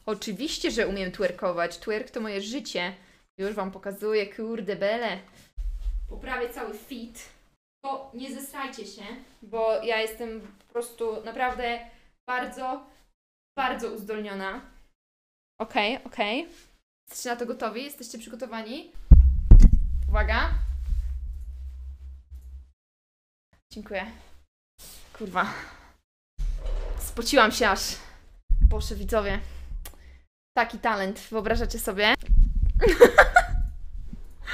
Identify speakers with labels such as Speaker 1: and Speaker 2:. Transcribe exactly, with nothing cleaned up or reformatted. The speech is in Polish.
Speaker 1: Oczywiście, że umiem twerkować. Twerk to moje życie. Już wam pokazuję, kurde bele. Poprawię cały fit. To nie zesrajcie się, bo ja jestem po prostu naprawdę bardzo, bardzo uzdolniona. Okej, okay, okej. Okay. Jesteście na to gotowi? Jesteście przygotowani? Uwaga. Dziękuję. Kurwa. Spociłam się aż. Boże, widzowie. Taki talent, wyobrażacie sobie?